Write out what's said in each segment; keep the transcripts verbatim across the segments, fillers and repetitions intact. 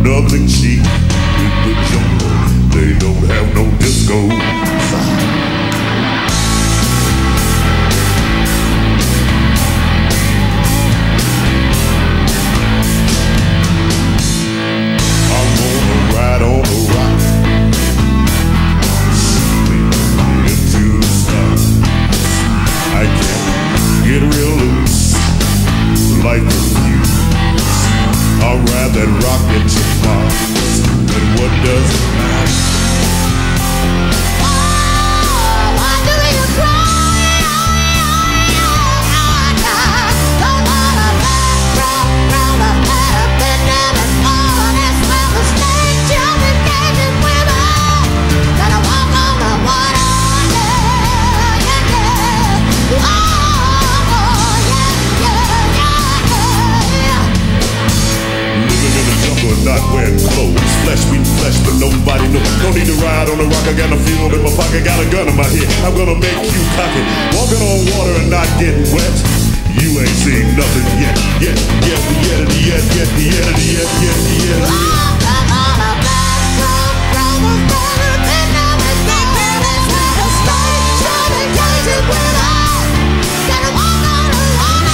nothing cheap in the jungle. They don't have no discos. Get real loose, like perfume. I'll ride that rocket to Mars, and what does it matter? Oh, why do you cry? Don't wanna back from, from the better than never fallen. That's where the stage jumping cages with us. Gotta walk on the water, yeah, yeah, yeah. Oh. Not wearing clothes, flesh be flesh, but nobody know. No need to ride on the rock, I got a fuel in my pocket, got a gun in my head. I'm gonna make you cocky, walking on water and not getting wet. You ain't seen nothing yet, yet, yet, yet, yet, yet, yet, yet, yet, yet. I'm on a back from, from the better than never fallen. That's where the stage jumping cages with us. Gotta walk on the water.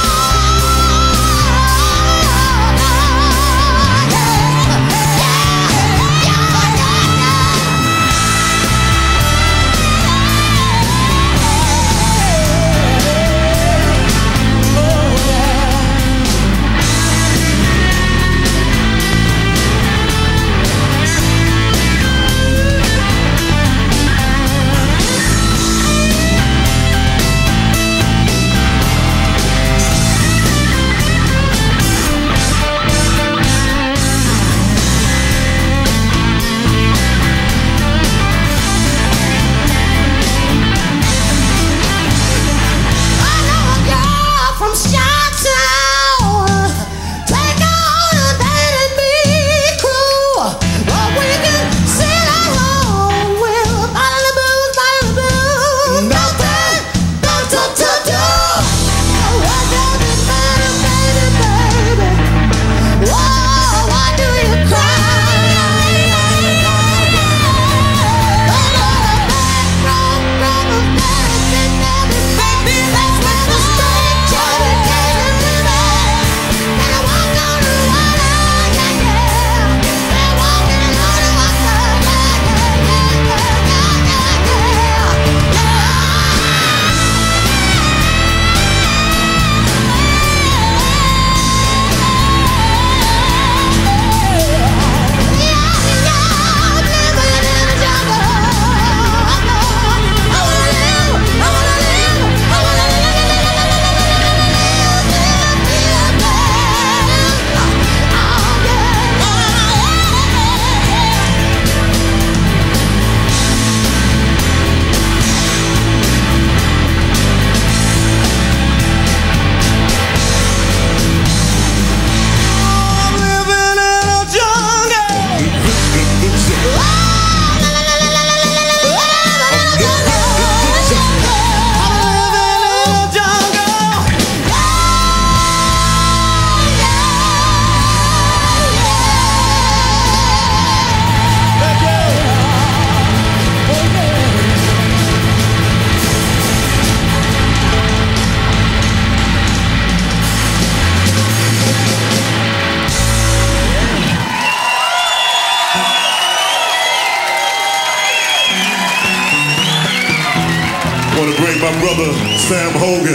I want to bring my brother Sam Hogan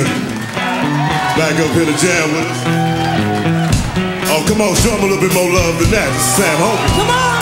back up here to jam with us. Oh, come on, show him a little bit more love than that. Sam Hogan. Come on!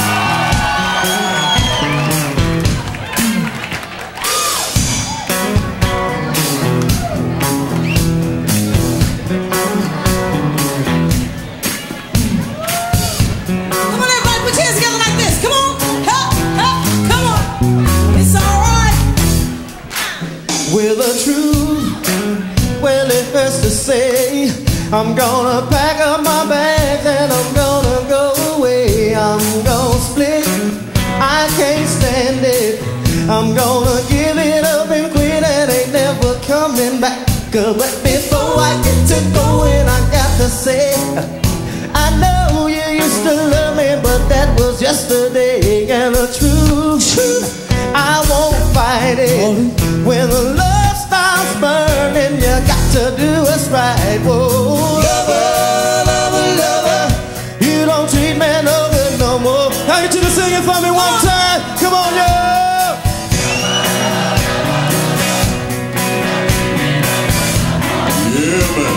Well, the truth, well, it hurts to say, I'm gonna pack up my bags and I'm gonna go away. I'm gonna split, I can't stand it. I'm gonna give it up and quit and ain't never coming back. But before I get to going, I got to say, I know you used to love me, but was yesterday, and the truth, I won't fight it. When the love starts burning, you got to do what's right. Whoa, lover, lover, lover, you don't treat me no good no more. I get you to sing it for me one time. Come on, yo. Yeah, man.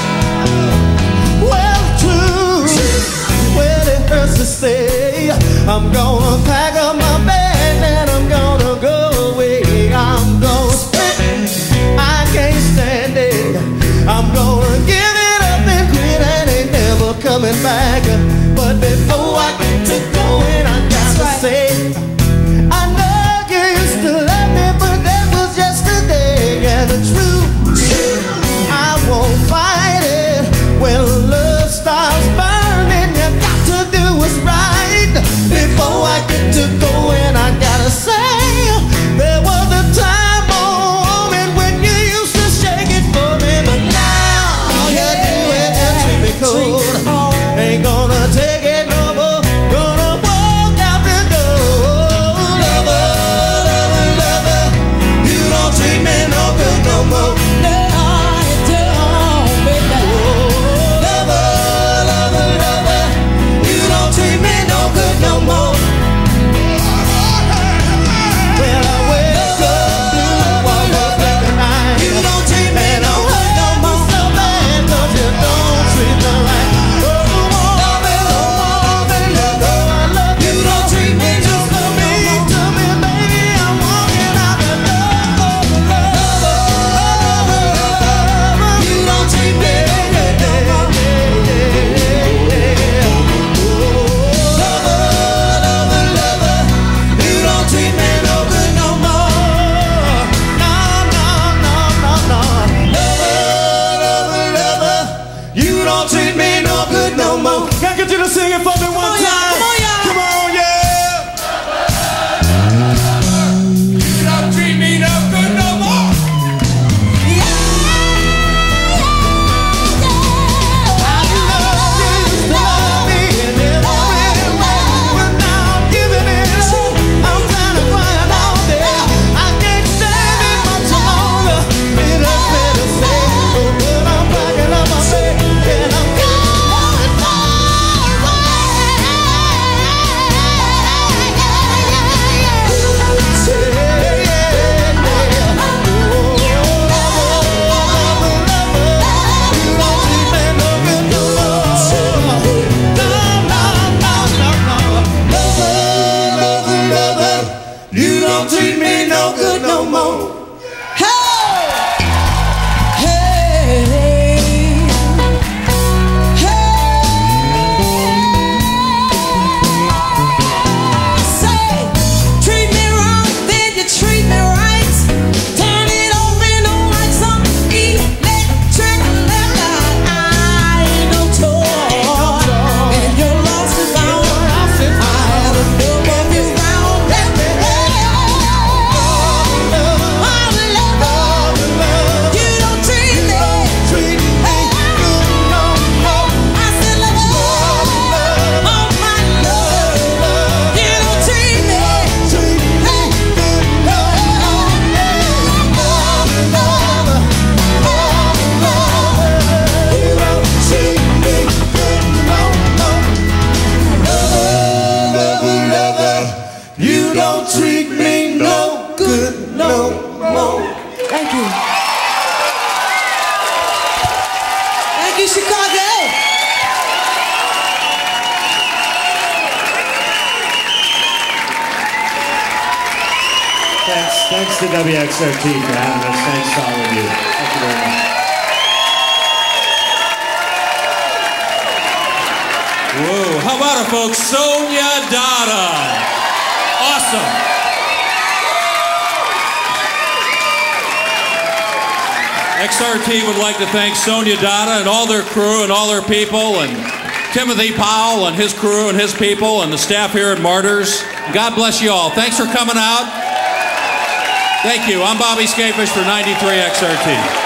Well, true, well, it hurts to say I'm gonna pack up my bag and I'm gonna go away. I'm gonna split, I can't stand it. I'm gonna give it up and quit and ain't never coming back. But before I get to going, I gotta say, I know you used to love me, but that was yesterday. And the truth, I won't fight it. When love starts burning, you got to do what's right. Before I get to going, I gotta say, there was a time, oh woman, when you used to shake it for me, but now you do it and treat me cold. Ain't gonna take it no more. Gonna walk out the door. Lover, lover, lover, you don't treat me no good no more. No, you don't, baby. Lover, lover, lover, you don't treat me no good no more. Well, I wake up blue while you're sleeping night. You don't treat me no good no more. So bad 'cause you don't treat me right. Sing it for me one time. Come on, yeah. Come on, yeah. You don't treat me no good no more. Yeah. I love you, you love me, and never really right. But now I'm giving in. I'm trying to find all day. I can't stand it much longer. It hurts me to say, oh, but I'm packing up my bag and I'm going. Treat me no good no more. Hey, hey, hey, say, treat me wrong, then you treat me right. Turn it off and on like some electric light. I ain't no toy, and you're lost and found. I have a look of you round. Let me treat me no good no more. Thank you. Thank you, Chicago. Thanks, thanks to W X R T for having us. Thanks to all of you. Thank you very much. Whoa, how about it, folks? Sonia Dada. Awesome. X R T would like to thank Sonia Dada and all their crew and all their people, and Timothy Powell and his crew and his people, and the staff here at Martyrs. God bless you all. Thanks for coming out. Thank you. I'm Bobby Skafish for ninety-three X R T.